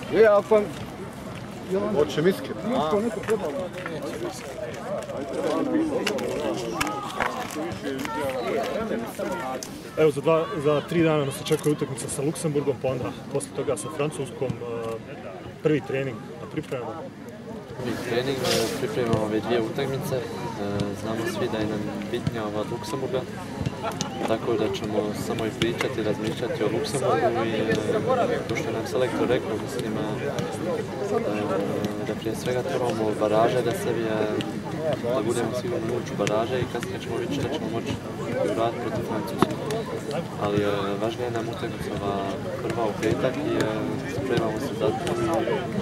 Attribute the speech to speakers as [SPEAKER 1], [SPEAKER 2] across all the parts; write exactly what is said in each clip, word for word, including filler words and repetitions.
[SPEAKER 1] Je, ali pa...
[SPEAKER 2] Hoće miske.
[SPEAKER 3] Evo, za, dva, za tri dana nas očekuje utakmica sa Luksemburgom, pa onda posle toga sa Francuskom. Prvi trening na pripremama.
[SPEAKER 4] Prvi trening, pripremamo ove dvije utakmice. Znamo svi da je nam bitnija ova od Luksemburga, tako da ćemo samo i pričati, razmišljati o Luksemburgu i to što je nam selektor rekao, mislim da prije svega trebamo baraže da sebi da budemo sigurno ući u baraže i kasnije ćemo vidjeti što ćemo moći uraditi protiv Francuske. Ali važnija je nam utakmica ova prva u petak i spremamo se za to i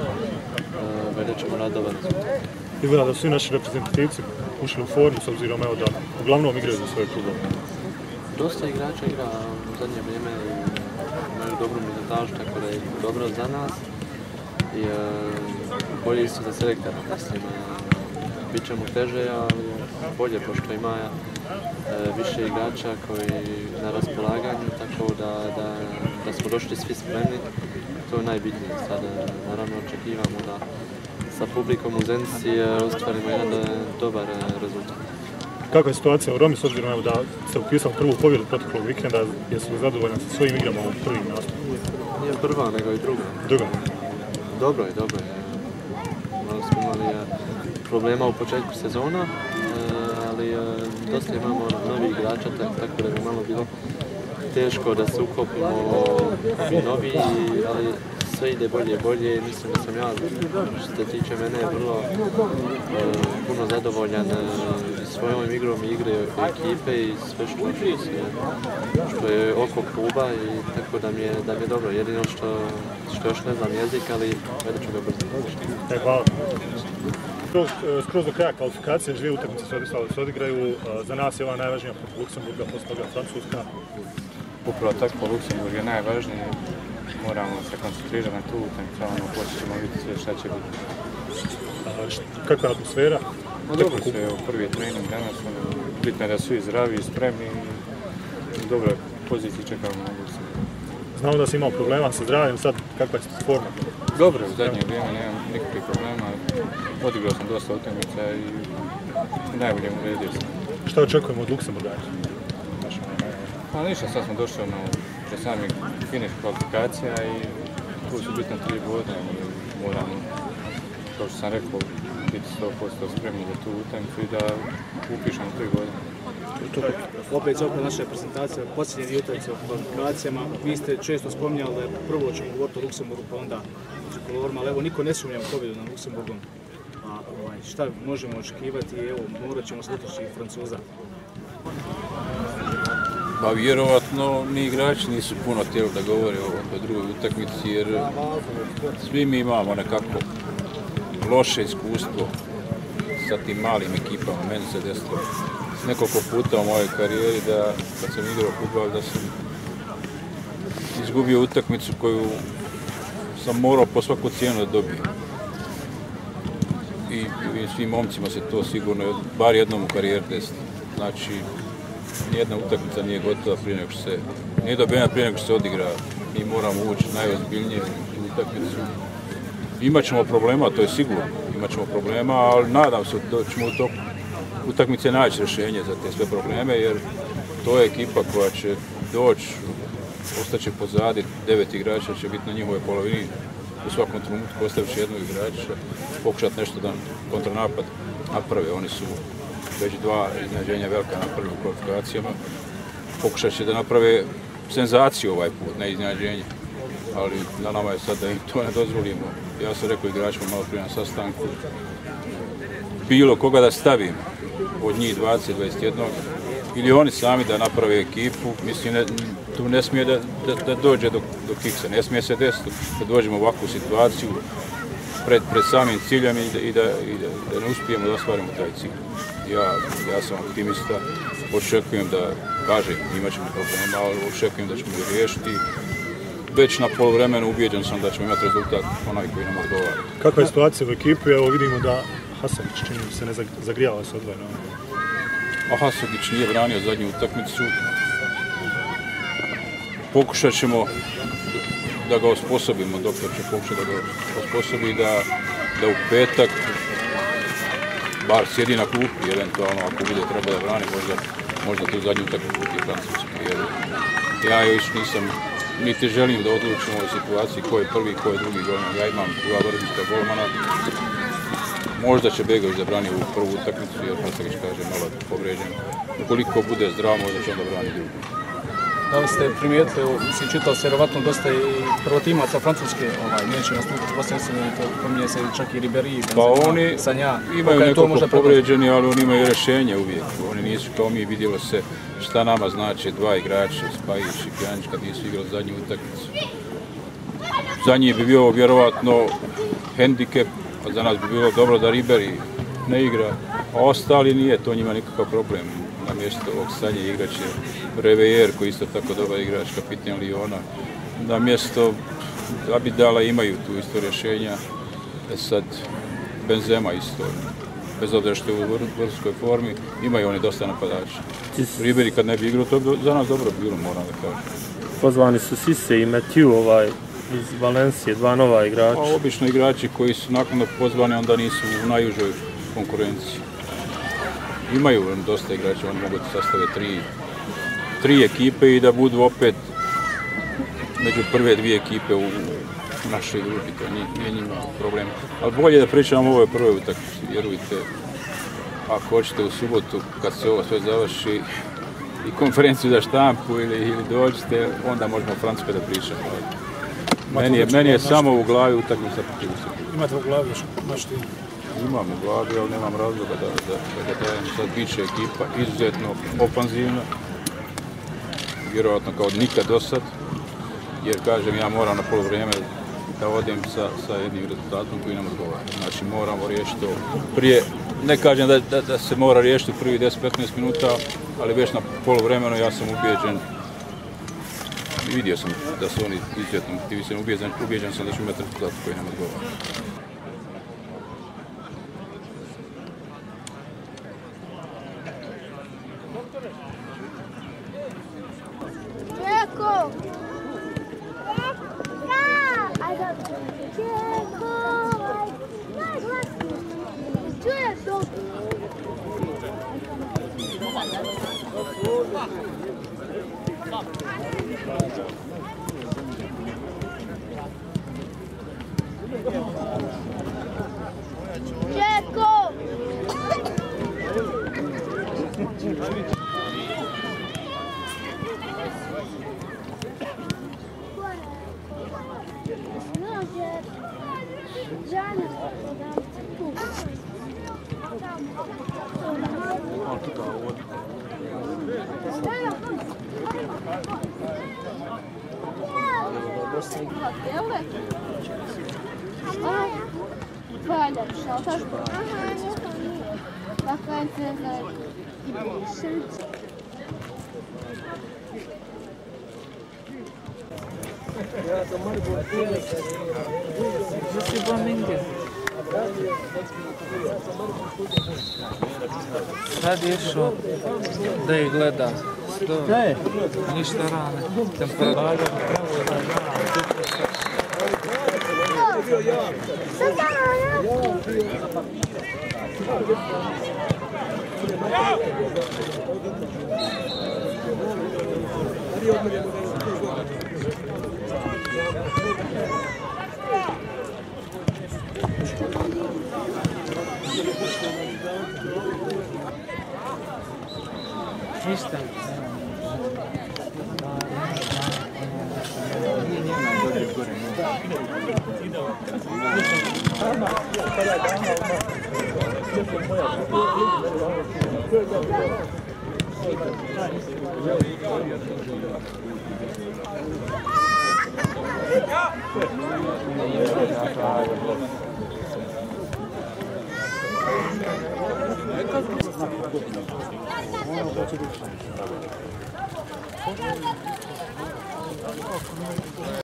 [SPEAKER 4] valjda ćemo raditi dobar rezultat.
[SPEAKER 3] Izgleda da su i naši reprezentativci ušli u formu s obzirom evo da uglavnom igraju za svoje klubove.
[SPEAKER 4] Dosta igrača igra u zadnje vrijeme, imaju dobru minutažu, tako da je dobro za nas i e, bolji su za selektora, mislim. Bit će mu teže, ali bolje, pošto ima e, više igrača koji na raspolaganju, tako da, da, da smo došli svi spremni, to je najbitnije. Sad naravno očekivamo da sa publikom u Zenici ostvarimo jedan dobar rezultat.
[SPEAKER 3] Kakva je situacija u Romi s obzirom evo, da se upisao prvu pobjedu proteklog vikenda, jesu li zadovoljni sa svojim igrama u prvim nastupom?
[SPEAKER 4] Nije prva, nego i druga.
[SPEAKER 3] Druga?
[SPEAKER 4] Dobro je, dobro je. Malo smo imali problema u početku sezona, ali dosta imamo novih igrača, tako da bi malo bilo teško da se uklopimo novi, ali sve ide bolje i bolje i mislim da sam ja, što se tiče mene, vrlo puno zadovoljan svojom igrom i igre ekipe i sve što je oko kluba i tako da mi je, da mi je dobro. Jedino što, što još ne znam jezik, ali vedet ću ga brzo.
[SPEAKER 3] E, hvala. Skroz, skroz do kraja kvalifikacije, dvije utakmice se odigraju. Za nas je ova najvažnija protiv Luksemburga, posle toga Francuska.
[SPEAKER 5] Upravo tako, Luksemburg je najvažniji. Moramo se koncentrirati na tu utakmicu, ono poslije ćemo vidjeti sve šta će biti.
[SPEAKER 3] Kakva je atmosfera?
[SPEAKER 5] No dobro se je u prvi trening danas, bitno je da su i zdravi i spremni i dobro poziciji čekamo na Luksemburg.
[SPEAKER 3] Znamo da si imao problema sa zdravljem, sad kakva je forma?
[SPEAKER 5] Dobro, u zadnje vrijeme nemam nikakvih problema, odigrao sam dosta utakmica i najbolje mu redio sam.
[SPEAKER 3] Šta očekujemo od Luksemburga?
[SPEAKER 5] Pa ništa, sad smo došli na pre sami finiš kvalifikacija i tu su bitno tri boda i moramo, kao što sam rekao, biti sto posto spremni za tu utakmicu i da upišemo tri boda.
[SPEAKER 6] Opet za opet naša prezentacija, posljednje dvije utakmice o kvalifikacijama. Vi ste često spominjali da je prvo ćemo govoriti o Luksemburgu, pa onda o kolorima, ali evo niko ne sumnja u pobjedu nad Luksemburgom. A ovaj, šta možemo očekivati? Evo, morat ćemo se dotaći i Francuza.
[SPEAKER 7] Pa vjerovatno ni igrači nisu puno htjeli da govore o ovoj drugoj utakmici jer svi mi imamo nekako loše iskustvo sa tim malim ekipama. Meni se desilo nekoliko puta u mojoj karijeri da kad sam igrao fudbal da sam izgubio utakmicu koju sam morao po svaku cijenu da dobijem. I, i svim momcima se to sigurno bar jednom u karijeri desilo. Znači, nijedna utakmica nije gotova prije nego što se, nije dobijena prije nego što se odigra. Mi moramo ući najozbiljnije u utakmicu. Imaćemo problema, to je sigurno, imaćemo problema, ali nadam se da ćemo u toku utakmice naći rješenje za te sve probleme, jer to je ekipa koja će doći, ostaće pozadi, devet igrača će biti na njihovoj polovini, u svakom trenutku ostavit će jednog igrača, pokušati nešto da kontranapad naprave. Oni su već dva iznenađenja velika napravili u kvalifikacijama. Pokušat će da naprave senzaciju ovaj put, ne iznenađenje. Ali na nama je sad da im to ne dozvolimo. Ja sam rekao igračima malo prije na sastanku, bilo koga da stavim od njih dvadeset do dvadeset jedan ili oni sami da naprave ekipu, mislim ne, tu ne smije da, da, da dođe do, do kiksa, ne smije se desiti da dođemo u ovakvu situaciju pred, pred samim ciljem i da, i da, i da, da ne uspijemo da ostvarimo taj cilj. Ja, ja sam optimista, očekujem da, kažem, imat ćemo problema, ali očekujem da ćemo ih riješiti. Već na poluvremenu ubijeđen sam da ćemo imati rezultat onaj koji nam odgovara.
[SPEAKER 3] Kakva je situacija u ekipi? Evo vidimo da Hasagić čini se ne zagrijava se odvojeno.
[SPEAKER 7] A Hasagić nije branio zadnju utakmicu. Pokušat ćemo da ga osposobimo, doktor će pokušati da ga osposobi da, da u petak bar sjedi na klupi, eventualno ako bude treba da brani, možda, možda tu zadnju utakmicu u Francuski. Jer ja još nisam, niti želim da odlučim u ovoj situaciji ko je prvi, ko je drugi golman. Ja imam dva vrhunska golmana. Možda će Begović da brani u prvu utakmicu, jer Pasagić kaže malo povređen. Ukoliko bude zdrav, možda će onda brani drugu.
[SPEAKER 6] Da li ste primijetili, mislim, čitao se vjerovatno dosta i prvotimaca Francuske, ovaj, neće nastupiti, posljedno se pominje se čak i Ribéry,
[SPEAKER 7] pa oni
[SPEAKER 6] Sanja.
[SPEAKER 7] Imaju nekoliko povređeni, ali oni imaju rješenje uvijek. Oni nisu kao mi, vidjelo se šta nama znači dva igrača, Spajić i Pjanić, kad nisu igrali zadnju utakmicu. Za njih bi bio vjerovatno hendikep, a za nas bi bilo dobro da Ribéry ne igra, a ostali nije, to njima nikakav problem. Na mjesto ovog Sanje igraće Revejer, koji isto tako dobar igrač, kapitan Liona. Na mjesto Abidala imaju tu isto rješenja. E sad, Benzema isto, bez obzira što je u vrhunskoj formi, imaju oni dosta napadača. Ribéry kad ne bi igrao, to bi za nas dobro bilo, moram da kažem.
[SPEAKER 1] Pozvani su Sisse i Mathieu ovaj, iz Valencije, dva nova igrača.
[SPEAKER 7] Pa, obično igrači koji su nakon pozvani, onda nisu u najužoj konkurenciji. Imaju dosta igrača, oni mogu sastave tri, tri ekipe i da budu opet među prve dvije ekipe u našoj grupi, to nije, nije njima problem. Ali bolje da pričamo o ovoj prvoj utakmici, vjerujte, ako hoćete u subotu, kad se ovo sve završi, i konferenciju za štampu ili, ili dođete, onda možemo o Francuskoj da pričamo. Meni je, meni je samo u glavi utakmica protiv Srbije.
[SPEAKER 6] Imate u glavi još naš tim?
[SPEAKER 7] Imam u glavi, ali nemam razloga da, da, da ga dajem. Sad bit će ekipa izuzetno ofanzivna, vjerojatno kao nikad do sad, jer kažem ja moram na polovrijeme da odem sa, sa jednim rezultatom koji nam odgovara. Znači moramo riješiti to prije, ne kažem da, da, da se mora riješiti u prvi deset do petnaest minuta, ali već na polovremenu ja sam ubijeđen i vidio sam da su oni izuzetno motivisani, ubijeđen, ubijeđen sam da ću imati rezultat koji nam odgovara.
[SPEAKER 8] Sad je išao da ih gleda, sto, ništa rane, temperatura. Ništa.
[SPEAKER 6] Thank you.